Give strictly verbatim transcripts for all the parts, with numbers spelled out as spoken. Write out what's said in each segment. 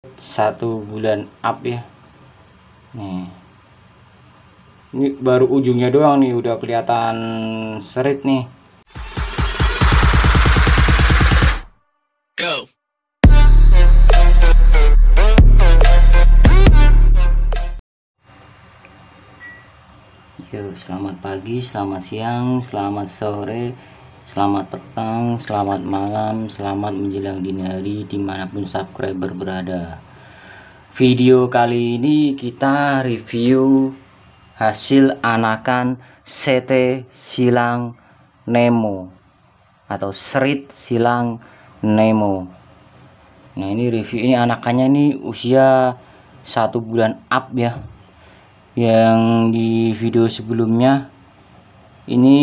satu bulan up ya. Nih, ini baru ujungnya doang nih udah kelihatan serit nih. Go. Yo, selamat pagi, selamat siang, selamat sore, selamat petang, selamat malam, selamat menjelang dini hari dimanapun subscriber berada. Video kali ini kita review hasil anakan C T silang Nemo atau serit silang Nemo. Nah, ini review ini anakannya ini usia satu bulan up ya. Yang di video sebelumnya ini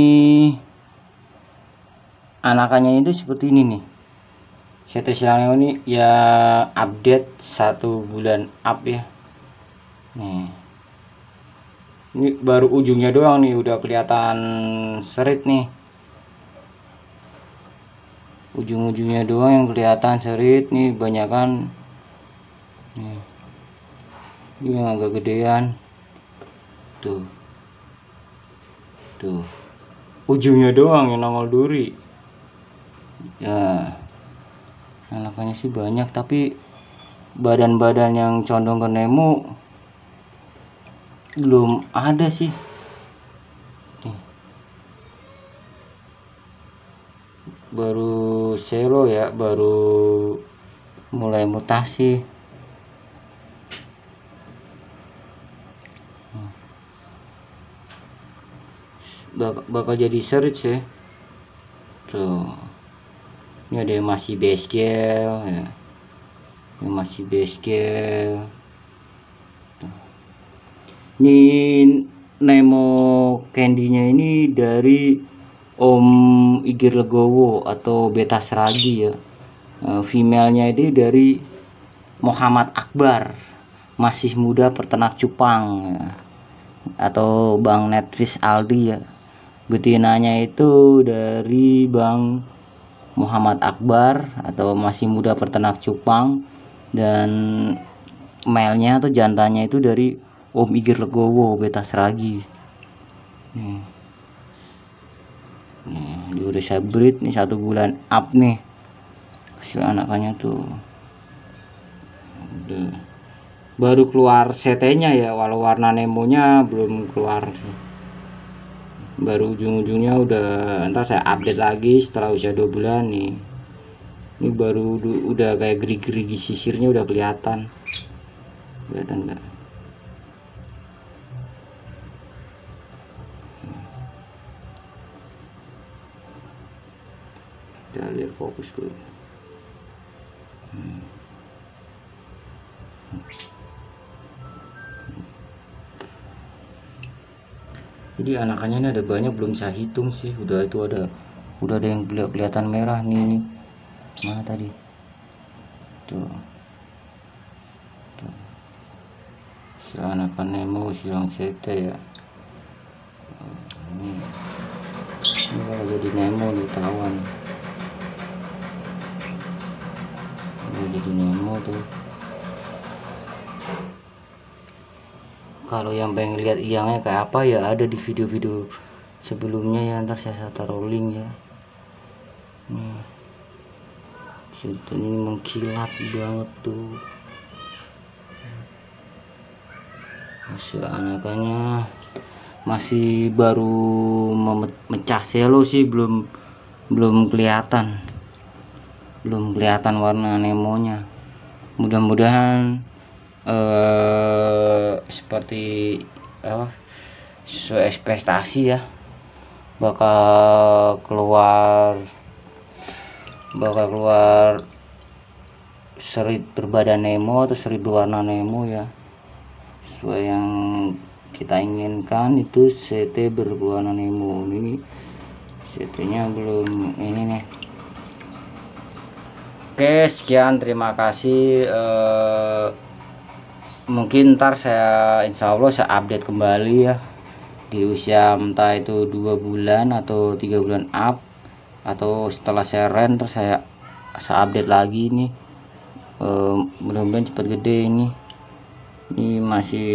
anakannya itu seperti ini nih. C T silang Nemo ini ya update satu bulan up ya. Nih, ini baru ujungnya doang nih udah kelihatan serit nih. Ujung-ujungnya doang yang kelihatan serit nih, banyakan nih. Ini yang agak gedean tuh tuh ujungnya doang yang nongol duri ya. Anakannya sih banyak, tapi badan-badan yang condong ke Nemo belum ada sih. Nih, baru selo ya, baru mulai mutasi. Bak bakal jadi search ya. Tuh, ini ada yang masih base gel ya, yang masih base gel. Tuh. Ini Nemo candy-nya ini dari Om Igir Legowo atau Beta Seragi ya. Uh, Female-nya itu dari Muhammad Akbar, masih muda peternak cupang ya. Atau Bang Netris Aldi ya. Betinanya itu dari Bang Muhammad Akbar atau masih muda peternak cupang, dan male-nya atau jantannya itu dari Om Igir Legowo Beta Seragi. Nih, nih di udah breed nih satu bulan up nih hasil anakannya tuh. Udah. Baru keluar C T-nya ya, walau warna Nemonya belum keluar sih. Baru ujung-ujungnya udah, entar saya update lagi setelah usia dua bulan nih. Ini baru udah kayak gerigi-gerigi sisirnya udah kelihatan. Kelihatan enggak? Kita lihat fokus dulu. Hmm. Jadi anakannya ini ada banyak, belum saya hitung sih. Udah itu ada udah ada yang kelihatan merah nih, nih. Mana tadi tuh, tuh. Si anakan Nemo silang C T ya. Ini, ini kalau jadi Nemo nih tawan. Ini jadi Nemo tuh. Kalau yang pengen lihat iangnya kayak apa ya ada di video-video sebelumnya ya, ntar saya taruh link ya. Nih, situ ini mengkilat banget tuh hasil anakannya. Masih baru memecah selo sih, belum belum kelihatan belum kelihatan warna Nemonya. Mudah-mudahan eh seperti apa, sesuai ekspektasi ya, bakal keluar bakal keluar serit berbadan Nemo atau serit berwarna Nemo ya, sesuai yang kita inginkan. Itu C T berwarna Nemo. Ini C T nya belum ini nih. Oke, sekian, terima kasih. eh, mungkin ntar saya insya Allah saya update kembali ya di usia entah itu dua bulan atau tiga bulan up, atau setelah saya rent terus saya saya update lagi nih uh, mudah-mudahan cepat gede ini. Ini masih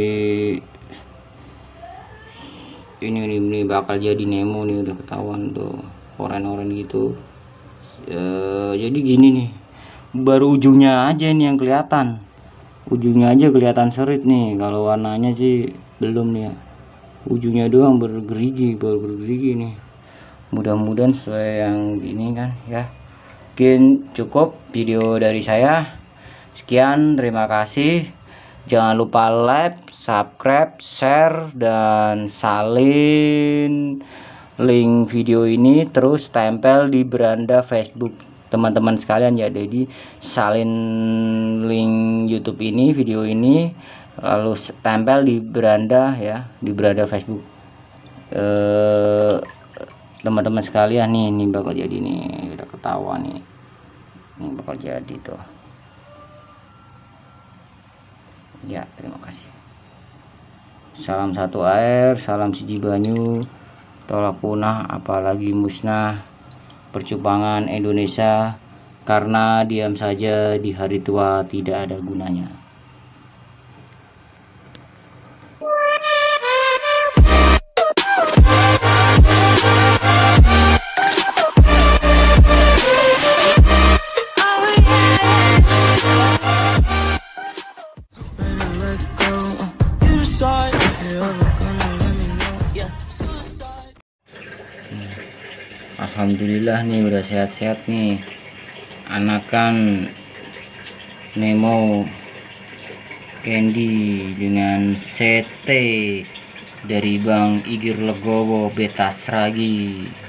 ini, ini ini bakal jadi Nemo nih, udah ketahuan tuh oren-oren gitu. Uh, jadi gini nih, baru ujungnya aja nih yang kelihatan, ujungnya aja kelihatan serit nih. Kalau warnanya sih belum nih ya, ujungnya doang bergerigi, baru bergerigi nih. Mudah-mudahan sesuai yang ini kan ya. Mungkin cukup video dari saya, sekian, terima kasih. Jangan lupa like, subscribe, share, dan salin link video ini terus tempel di beranda Facebook teman-teman sekalian ya. Jadi salin link YouTube ini, video ini, lalu tempel di beranda ya, di beranda Facebook eh, teman-teman sekalian. Nih ini bakal jadi nih, udah ketahuan nih, ini bakal jadi tuh ya. Terima kasih. Salam satu air, salam siji banyu, tolak punah apalagi musnah percupangan Indonesia, karena diam saja di hari tua tidak ada gunanya. Alhamdulillah nih udah sehat-sehat nih anakan Nemo Candy dengan C T dari Bang Igir Legowo Beta Sragi.